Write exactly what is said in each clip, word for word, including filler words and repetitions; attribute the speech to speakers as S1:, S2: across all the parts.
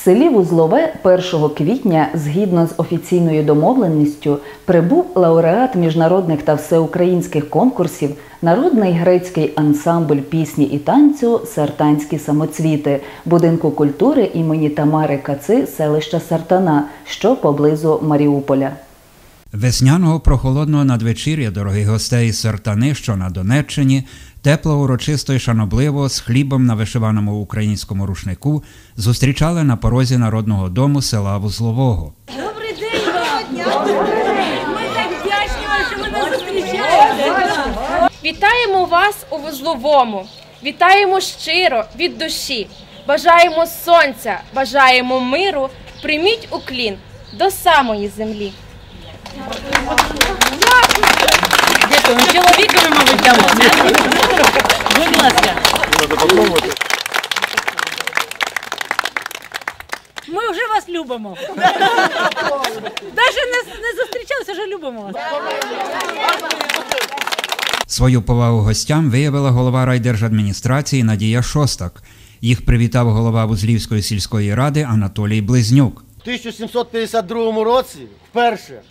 S1: В селі Вузлове першого квітня, згідно з офіційною домовленістю, прибув лауреат міжнародних та всеукраїнських конкурсів, народний грецький ансамбль пісні і танцю «Сартанські самоцвіти» будинку культури імені Тамари Каци селища Сартана, що поблизу Маріуполя.
S2: Весняного прохолодного надвечір'я, дорогі гостей із Сартани, що на Донеччині, тепло, урочисто й шанобливо, з хлібом на вишиваному українському рушнику, зустрічали на порозі Народного дому села Вузлового.
S3: Добрий день, вам! Ми так вдячні вам, що ви нас зустрічаєте. Вітаємо вас у Вузловому. Вітаємо щиро, від душі. Бажаємо сонця, бажаємо миру. Прийміть уклін до самої землі.
S4: Дякую. Чоловікові, мабуть, дамо. Будь ласка. Ми вже вас любимо. Навіть не, не зустрічалися, вже любимо вас.
S2: Свою повагу гостям виявила голова райдержадміністрації Надія Шостак. Їх привітав голова Вузлівської сільської ради Анатолій Близнюк.
S5: У тисяча сімсот п'ятдесят другому році вперше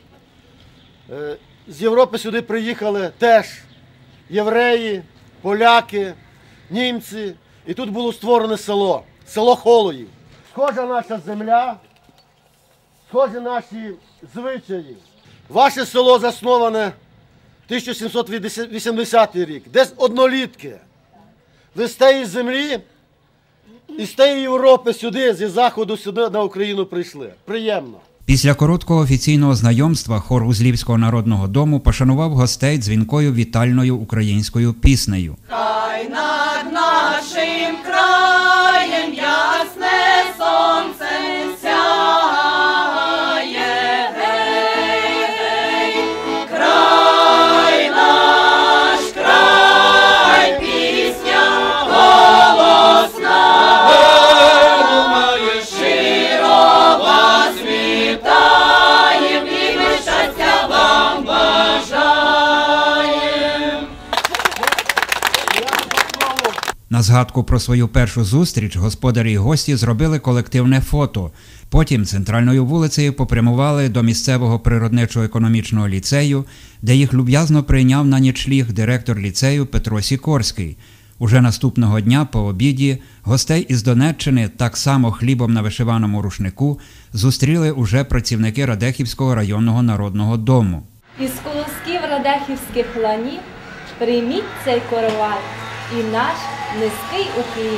S5: з Європи сюди приїхали теж євреї, поляки, німці. І тут було створене село, село Холоїв. Схожа наша земля, схожі наші звичаї. Ваше село засноване тисяча сімсот вісімдесятий рік, десь однолітки. Ви з тієї землі і з тієї Європи сюди, зі Заходу сюди на Україну прийшли. Приємно.
S2: Після короткого офіційного знайомства хор Вузлівського народного дому пошанував гостей дзвінкою вітальною українською піснею.
S6: Хай над нашим краєм ясне сонце сяє, гей, гей, край наш, край, пісня голосна, думає щиро вас вітаєм, і ми щастя вам бажаєм.
S2: На згадку про свою першу зустріч господарі й гості зробили колективне фото. Потім центральною вулицею попрямували до місцевого природничо-економічного ліцею, де їх люб'язно прийняв на нічліг директор ліцею Петро Сікорський. Уже наступного дня по обіді гостей із Донеччини, так само хлібом на вишиваному рушнику, зустріли уже працівники Радехівського районного народного дому.
S7: Із колосків радехівських ланів прийміть цей коровай і наш низький уклін.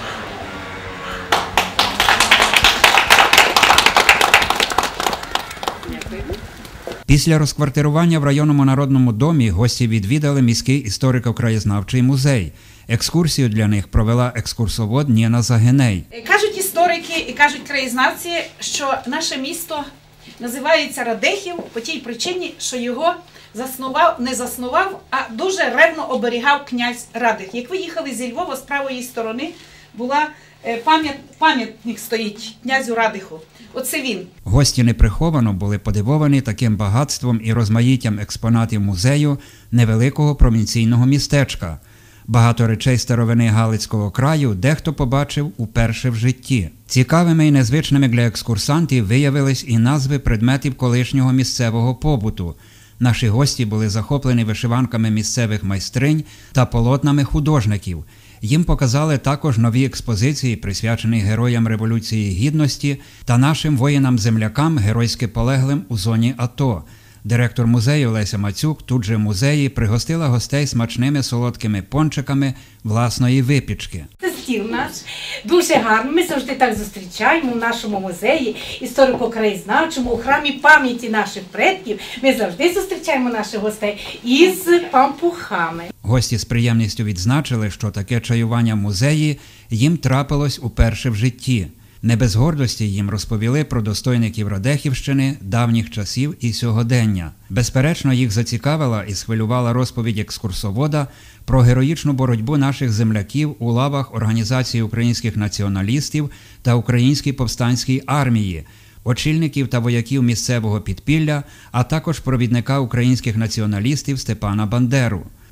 S2: Після розквартирування в районному народному домі гості відвідали міський історико-краєзнавчий музей. Екскурсію для них провела екскурсовод Ніна Загиней.
S8: Кажуть історики і кажуть краєзнавці, що наше місто називається Радехів по тій причині, що його заснував, не заснував, а дуже ревно оберігав князь Радих. Як ви їхали зі Львова, з правої сторони була пам'ят, пам'ятник стоїть князю Радиху. Оце він.
S2: Гості неприховано були подивовані таким багатством і розмаїттям експонатів музею невеликого провінційного містечка. Багато речей старовини Галицького краю дехто побачив уперше в житті. Цікавими і незвичними для екскурсантів виявились і назви предметів колишнього місцевого побуту. Наші гості були захоплені вишиванками місцевих майстринь та полотнами художників. Їм показали також нові експозиції, присвячені героям Революції Гідності та нашим воїнам-землякам, геройськи полеглим у зоні АТО. Директор музею Леся Мацюк тут же в музеї пригостила гостей смачними солодкими пончиками власної випічки.
S4: Це стіл наш, дуже гарно. Ми завжди так зустрічаємо в нашому музеї, історико-краєзнавчому, у храмі пам'яті наших предків. Ми завжди зустрічаємо наших гостей із пампухами.
S2: Гості з приємністю відзначили, що таке чаювання в музеї їм трапилось уперше в житті. Не без гордості їм розповіли про достойників Радехівщини давніх часів і сьогодення. Безперечно, їх зацікавила і схвилювала розповідь екскурсовода про героїчну боротьбу наших земляків у лавах Організації українських націоналістів та Українській повстанській армії, очільників та вояків місцевого підпілля, а також провідника українських націоналістів Степана Бандеру.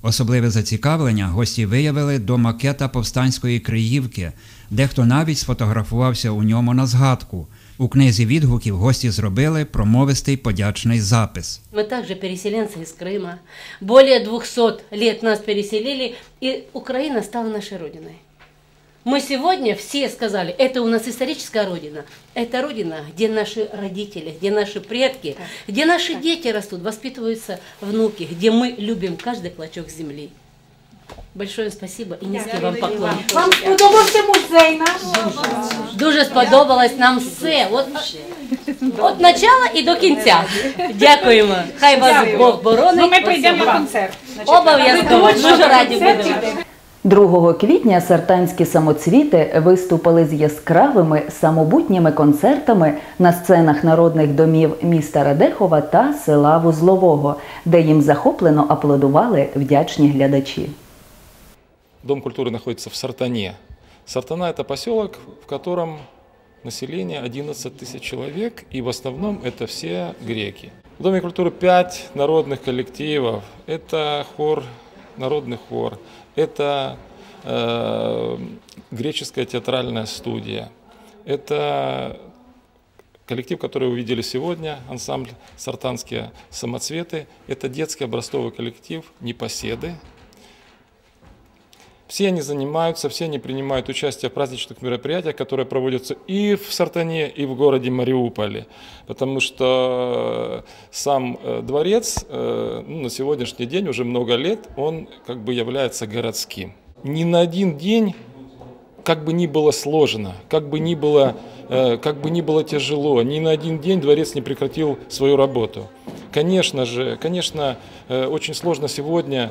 S2: Особливе зацікавлення гості виявили до макета повстанської Криївки, дехто навіть сфотографувався у ньому на згадку. У книзі відгуків гості зробили промовистий подячний запис.
S9: Мы также переселенцы из Крыма. Более двухсот лет нас переселили, и Украина стала нашей родиной. Мы сегодня все сказали, это у нас историческая родина. Это родина, где наши родители, где наши предки, где наши дети растут, воспитываются внуки, где мы любим каждый клочок земли. Большое спасибо і низький вам поклон.
S4: Вам сподобався музей наш?
S9: Дуже сподобалось нам все. От, от начала і до кінця. Дякуємо. Хай вас Бог боронить.
S8: Ну, ми прийдемо на концерт.
S9: Обов'язково. Дуже раді будемо.
S1: другого квітня сартанські самоцвіти виступили з яскравими самобутніми концертами на сценах народних домів міста Радехова та села Вузлового, де їм захоплено аплодували вдячні глядачі.
S10: Дом культуры находится в Сартане. Сартана – это поселок, в котором население одиннадцать тысяч человек, и в основном это все греки. В Доме культуры пять народных коллективов. Это хор, народный хор, это э, греческая театральная студия, это коллектив, который вы видели сегодня, ансамбль «Сартанские самоцветы», это детский образцовый коллектив «Непоседы». Все они занимаются, все они принимают участие в праздничных мероприятиях, которые проводятся и в Сартане, и в городе Мариуполе. Потому что сам дворец ну, на сегодняшний день, уже много лет, он как бы является городским. Ни на один день, как бы ни было сложно, как бы ни было, как бы ни было тяжело, ни на один день дворец не прекратил свою работу. Конечно же, конечно, очень сложно сегодня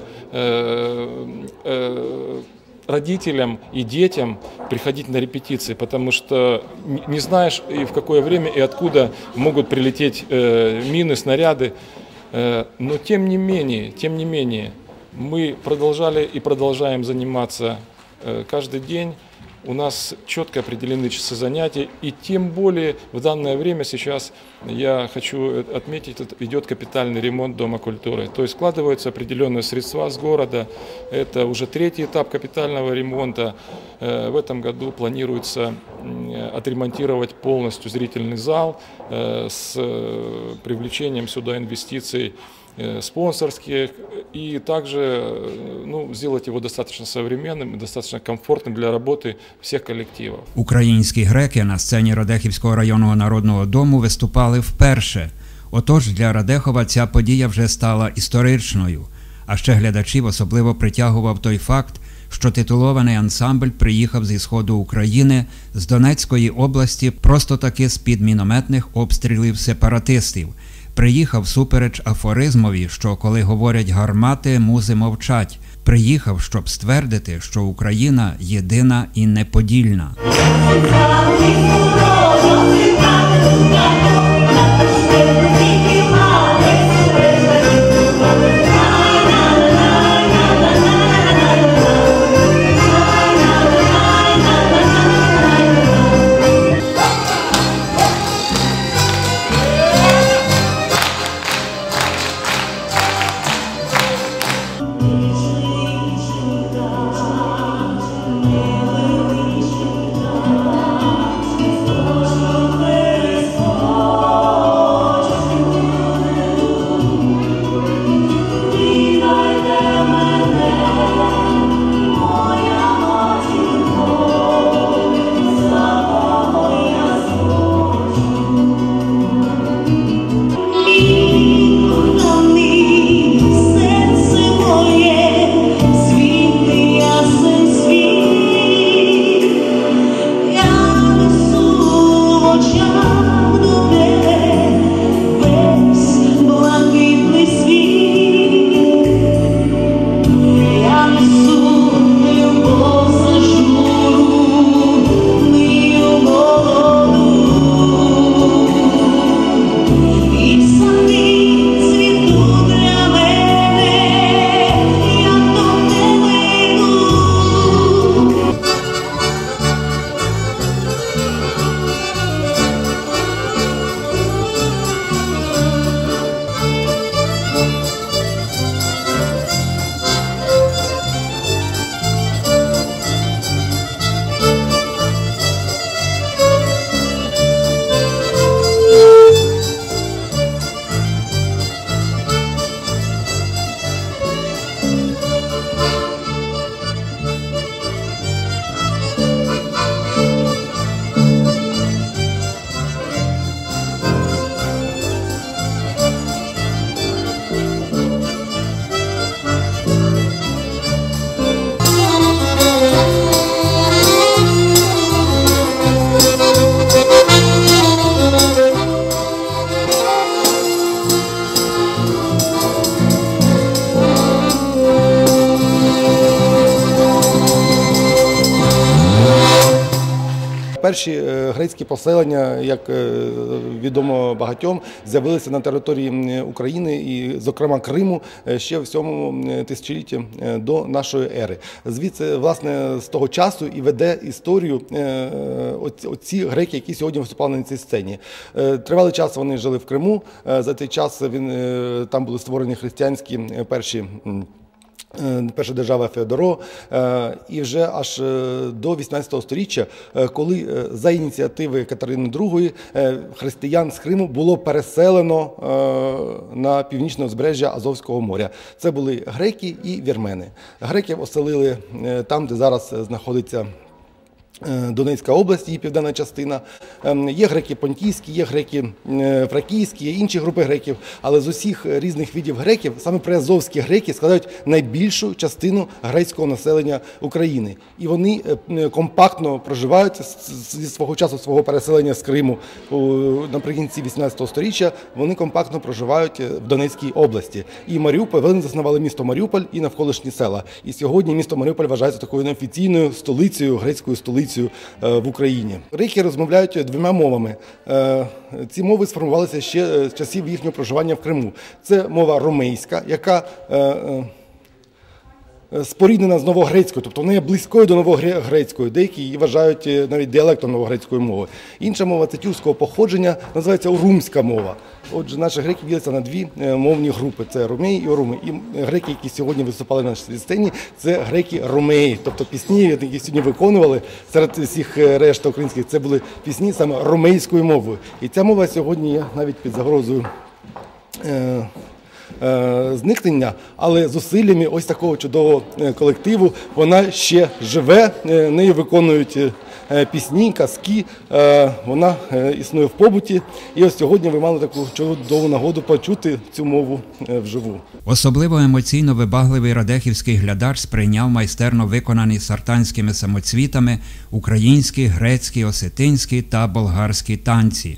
S10: родителям и детям приходить на репетиции, потому что не знаешь, и в какое время, и откуда могут прилететь мины, снаряды. Но тем не менее, тем не менее, мы продолжали и продолжаем заниматься каждый день. У нас четко определены часы занятий, и тем более в данное время сейчас, я хочу отметить, идет капитальный ремонт Дома культуры. То есть складываются определенные средства с города, это уже третий этап капитального ремонта. В этом году планируется отремонтировать полностью зрительный зал с привлечением сюда инвестиций спонсорских, и также ну, сделать его достаточно современным и достаточно комфортным для работы всех коллективов.
S2: Українські греки на сцені Радехівського районного народного дому виступали вперше. Отож, для Радехова ця подія вже стала історичною. А ще глядачів особливо притягував той факт, що титулований ансамбль приїхав зі сходу України, з Донецької області, просто таки з-під мінометних обстрілів сепаратистів. Приїхав супереч афоризмові, що коли говорять гармати, музи мовчать. Приїхав, щоб ствердити, що Україна єдина і неподільна.
S11: перші грецькі поселення, як відомо багатьом, з'явилися на території України і, зокрема, Криму ще в сьомому тисячолітті до нашої ери. Звідси, власне, з того часу і веде історію оці греки, які сьогодні виступали на цій сцені. Тривалий час вони жили в Криму, за цей час він, там були створені християнські перші перша держава Феодоро, і вже аж до вісімнадцятого сторіччя, коли за ініціативи Катерини другої християн з Криму було переселено на північне узбережжя Азовського моря. Це були греки і вірмени. Греків оселили там, де зараз знаходиться Донецька область, її південна частина. Є греки понтійські, є греки фракійські, є інші групи греків, але з усіх різних видів греків саме приазовські греки складають найбільшу частину грецького населення України. І вони компактно проживають зі свого часу, свого переселення з Криму наприкінці вісімнадцятого сторіччя, вони компактно проживають в Донецькій області. І Маріуполь, вони заснували місто Маріуполь і навколишні села. І сьогодні місто Маріуполь вважається такою неофіційною столицею, грецькою столицею в Україні. Греки розмовляють двома мовами. Ці мови сформувалися ще з часів їхнього проживання в Криму. Це мова ромейська, яка споріднена з новогрецькою, тобто вона є близькою до новогрецької, деякі її вважають навіть діалектом новогрецької мови. Інша мова – це тюркського походження, називається урумська мова. Отже, наші греки діляться на дві мовні групи – це ромеї і оруми. І греки, які сьогодні виступали на нашій сцені, це греки-ромеї, тобто пісні, які сьогодні виконували серед всіх решта українських, це були пісні саме ромейською мовою. І ця мова сьогодні є навіть під загрозою зникнення, але зусиллями ось такого чудового колективу вона ще живе, нею виконують пісні, казки, вона існує в побуті. І ось сьогодні ви мали таку чудову нагоду почути цю мову вживу.
S2: Особливо емоційно вибагливий радехівський глядач сприйняв майстерно виконані сартанськими самоцвітами українські, грецькі, осетинські та болгарські танці.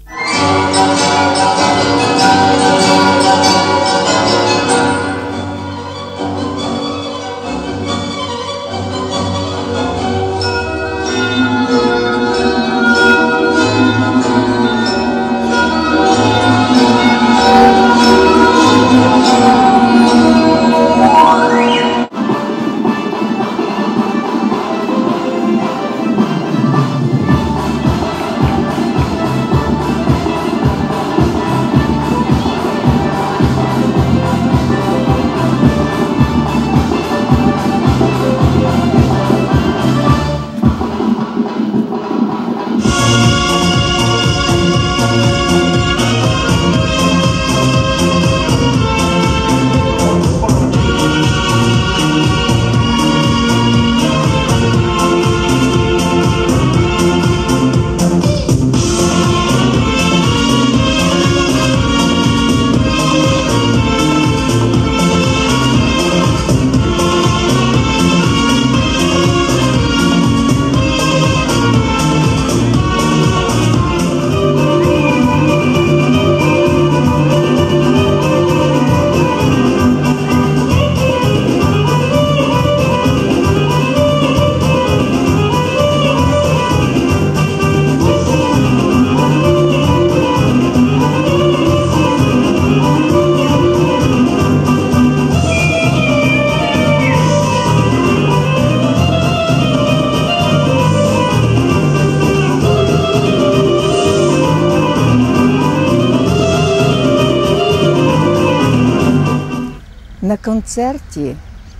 S12: На концерті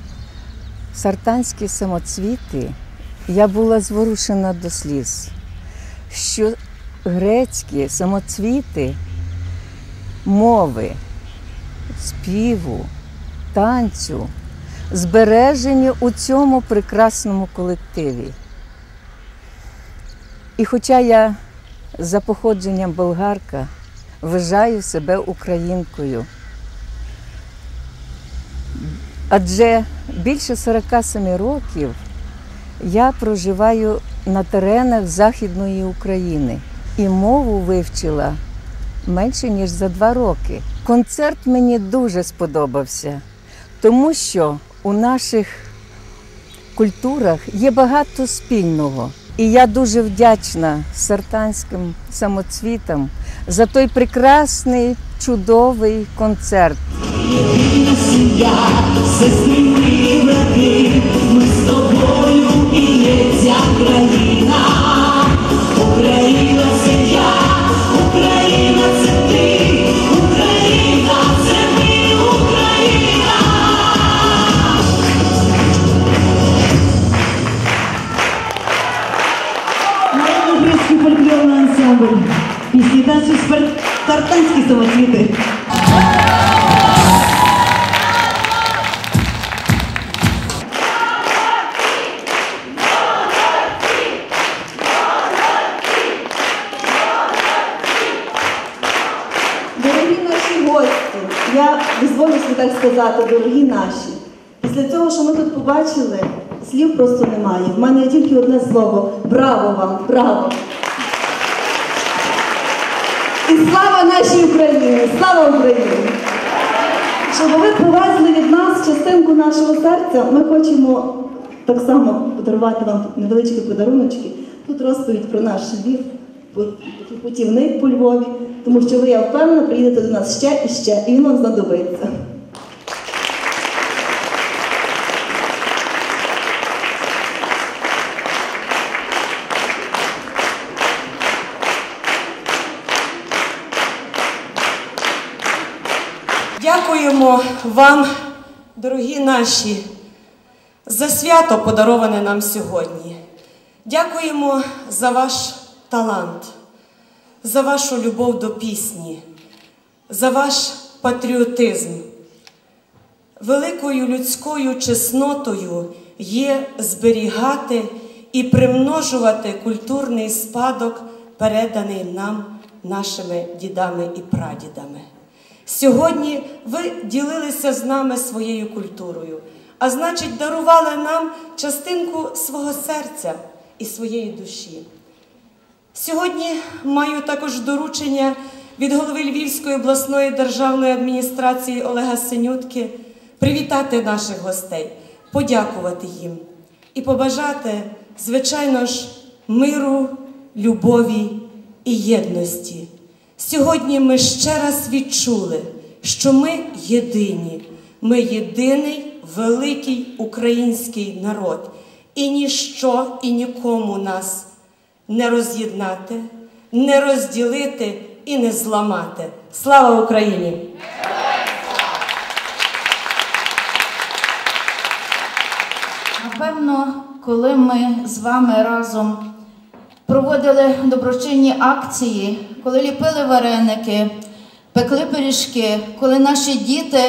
S12: «Сартанські самоцвіти» я була зворушена до сліз, що грецькі самоцвіти мови, співу, танцю збережені у цьому прекрасному колективі. І хоча я за походженням болгарка вважаю себе українкою, адже більше сорока семи років я проживаю на теренах Західної України і мову вивчила менше, ніж за два роки. Концерт мені дуже сподобався, тому що у наших культурах є багато спільного. І я дуже вдячна сартанським самоцвітам за той прекрасний, чудовий концерт.
S6: Єдина сім'я, сестри і брати, ми з тобою і є ця країна. Україна це я, Україна це ти, Україна це ми, Україна.
S13: Народно-грецький фольклорний ансамбль. Пісні танцю «Сартанські самоцвіти».
S14: Дорогі наші гості, я дозволю собі так сказати, дорогі наші. Після цього, що ми тут побачили, слів просто немає. В мене є тільки одне слово – браво вам, браво! І слава нашій Україні! Слава Україні! Щоб ви привезли від нас частинку нашого серця, ми хочемо так само подарувати вам невеличкі подаруночки. Тут розповідь про наш Львів, путівник по Львові, тому що ви, я впевнена, приїдете до нас ще і ще, і він вам знадобиться.
S15: Дякуємо вам, дорогі наші, за свято, подароване нам сьогодні. Дякуємо за ваш талант, за вашу любов до пісні, за ваш патріотизм. Великою людською чеснотою є зберігати і примножувати культурний спадок, переданий нам нашими дідами і прадідами. Сьогодні ви ділилися з нами своєю культурою, а значить, дарували нам частинку свого серця і своєї душі. Сьогодні маю також доручення від голови Львівської обласної державної адміністрації Олега Синютки привітати наших гостей, подякувати їм і побажати, звичайно ж, миру, любові і єдності. Сьогодні ми ще раз відчули, що ми єдині, ми єдиний великий український народ. І ніщо і нікому нас не роз'єднати, не розділити і не зламати. Слава Україні!
S16: Напевно, коли ми з вами разом проводили доброчинні акції, коли ліпили вареники, пекли пиріжки, коли наші діти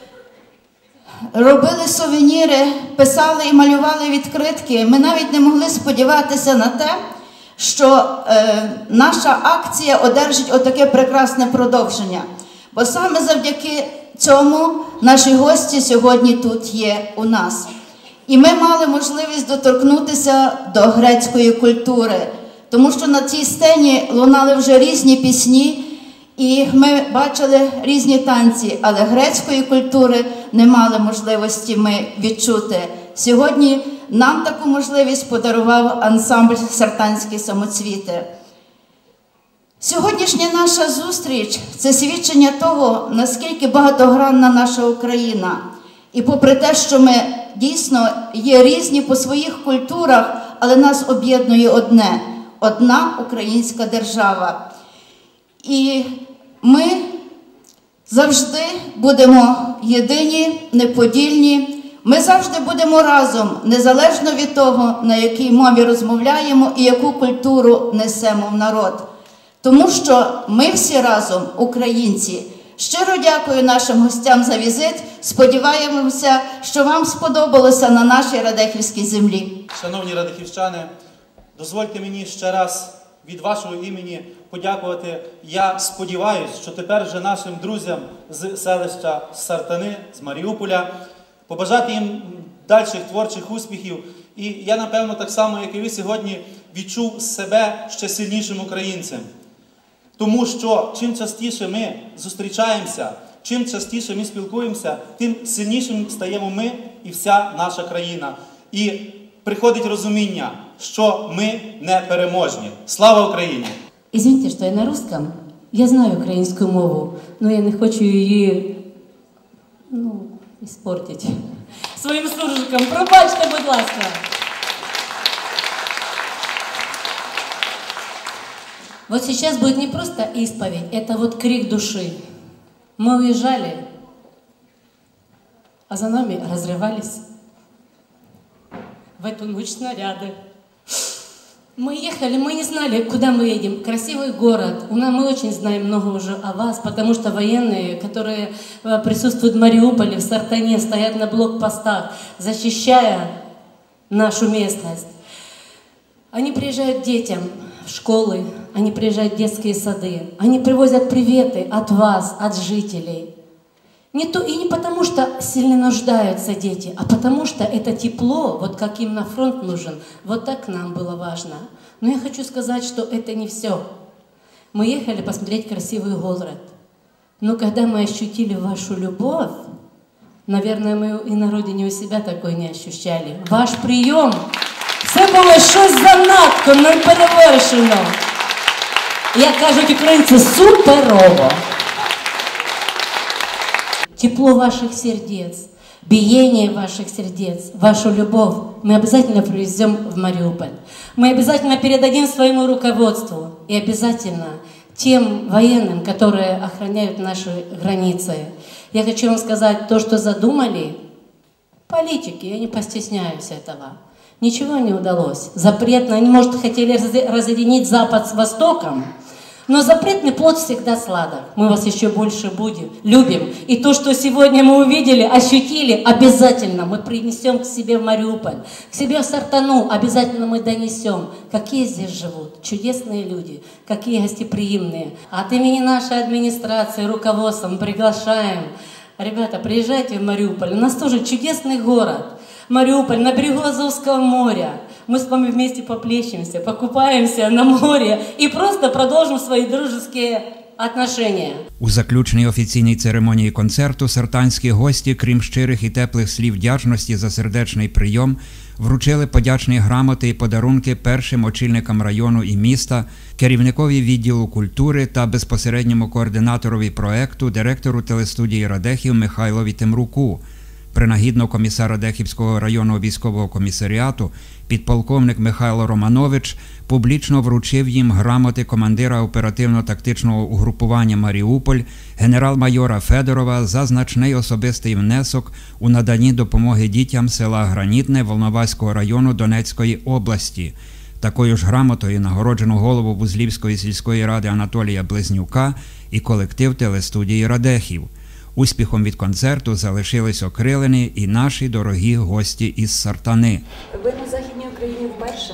S16: робили сувеніри, писали і малювали відкритки, ми навіть не могли сподіватися на те, що е, наша акція одержить отаке прекрасне продовження. Бо саме завдяки цьому наші гості сьогодні тут є у нас. І ми мали можливість доторкнутися до грецької культури, тому що на цій сцені лунали вже різні пісні, і ми бачили різні танці, але грецької культури не мали можливості ми відчути. Сьогодні нам таку можливість подарував ансамбль «Сартанські самоцвіти». Сьогоднішня наша зустріч – це свідчення того, наскільки багатогранна наша Україна. І попри те, що ми дійсно є різні по своїх культурах, але нас об'єднує одне – одна українська держава. І ми завжди будемо єдині, неподільні, ми завжди будемо разом, незалежно від того, на якій мові розмовляємо і яку культуру несемо в народ. Тому що ми всі разом українці. Щиро дякую нашим гостям за візит. Сподіваємося, що вам сподобалося на нашій Радехівській землі.
S17: Шановні радехівчани, дозвольте мені ще раз від вашого імені подякувати. Я сподіваюся, що тепер вже нашим друзям з селища Сартани, з Маріуполя, побажати їм дальших творчих успіхів. І я, напевно, так само, як і ви сьогодні, відчув себе ще сильнішим українцем. Тому що чим частіше ми зустрічаємося, чим частіше ми спілкуємося, тим сильнішим стаємо ми і вся наша країна. І приходить розуміння, що ми непереможні. Слава Україні!
S9: Извините, что я на русском. Я знаю українську мову, но я не хочу її, ну, испортить своїм суржиком. Пробачте, будь ласка. Вот сейчас будет не просто исповедь, это вот крик души. Мы уезжали, а за нами разрывались в эту ночь снаряды. Мы ехали, мы не знали, куда мы едем. Красивый город. У нас мы очень знаем много уже о вас, потому что военные, которые присутствуют в Мариуполе, в Сартане, стоят на блокпостах, защищая нашу местность. Они приезжают к детям в школы, они приезжают в детские сады, они привозят приветы от вас, от жителей. Не то, и не потому, что сильно нуждаются дети, а потому, что это тепло, вот как им на фронт нужен, вот так нам было важно. Но я хочу сказать, что это не все. Мы ехали посмотреть красивый город. Но когда мы ощутили вашу любовь, наверное, мы и на родине у себя такой не ощущали. Ваш прием, це було щось занадто, неперевершено. Як кажуть українці, суперово. Тепло ваших сердец, биение ваших сердец, вашу любовь мы обязательно привезем в Мариуполь. Мы обязательно передадим своему руководству и обязательно тем военным, которые охраняют наши границы. Я хочу вам сказать, то, что задумали политики, я не постесняюсь этого, ничего не удалось. Запретно, они, может, хотели разъединить Запад с Востоком, но запретный плод всегда сладок. Мы вас еще больше будем, любим. И то, что сегодня мы увидели, ощутили, обязательно мы принесем к себе в Мариуполь, к себе в Сартану, обязательно мы донесем, какие здесь живут чудесные люди, какие гостеприимные. От имени нашей администрации, руководства мы приглашаем. Ребята, приезжайте в Мариуполь. У нас тоже чудесный город. Мариуполь на берегу Азовского моря. Мы с вами вместе поплещемся, покупаемся на море и просто продолжим свои дружеские отношения.
S2: У заключній офіційній церемонії концерту сартанські гості, крім щирих і теплих слів вдячності за сердечний прийом, вручили подячні грамоти і подарунки першим очільникам району і міста, керівникові відділу культури та безпосередньому координаторові проекту, директору телестудії Радехів Михайлові Темруку. Принагідно комісар Радехівського районного військового комісаріату, підполковник Михайло Романович, публічно вручив їм грамоти командира оперативно-тактичного угрупування «Маріуполь» генерал-майора Федорова за значний особистий внесок у наданні допомоги дітям села Гранітне Волноваського району Донецької області. Такою ж грамотою нагороджено голову Вузлівської сільської ради Анатолія Близнюка і колектив телестудії Радехів. Успіхом від концерту залишились окрилені і наші дорогі гості із Сартани.
S18: Ви на Західній Україні вперше?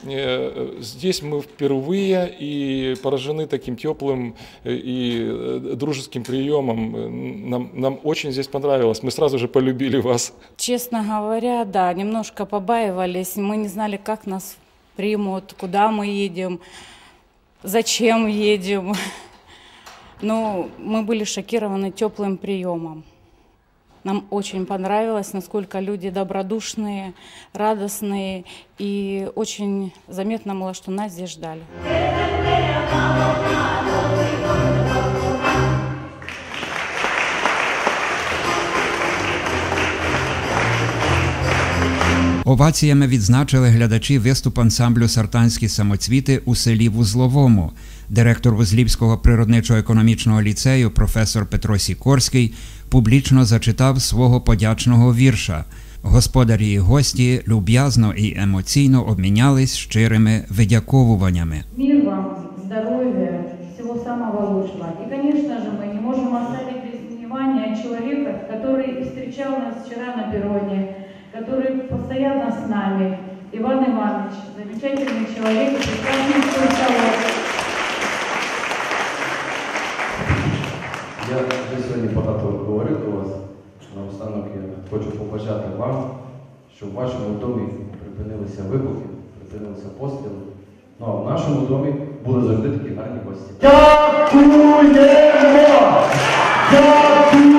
S10: Здесь мы впервые и поражены таким теплым и дружеским приемом. Нам, нам очень здесь понравилось. Мы сразу же полюбили вас.
S19: Честно говоря, да, немножко побаивались. Мы не знали, как нас примут, куда мы едем, зачем едем. Но мы были шокированы теплым приемом. Нам очень понравилось, насколько люди добродушные, радостные, и очень заметно было, что нас здесь ждали.
S2: Оваціями відзначили глядачі виступ ансамблю «Сартанські самоцвіти» у селі Вузловому. Директор Вузлівського природничо-економічного ліцею професор Петро Сікорський публічно зачитав свого подячного вірша. Господарі і гості люб'язно і емоційно обмінялись щирими видяковуваннями.
S20: Мир вам, здоров'я, всего самого лучшего. И, конечно же, мы не можем оставить без внимания человека, который встречал нас вчера на перроне, который постоянно с нами, Иван Иванович, замечательный человек, прекрасный культуролог.
S21: Я вже сьогодні багато говорив до вас. Наостанок я хочу побажати вам, щоб в вашому домі припинилися вибухи, припинилися постріли. Ну а в нашому домі були завжди такі гарні гості. Дякуємо! Дякуємо!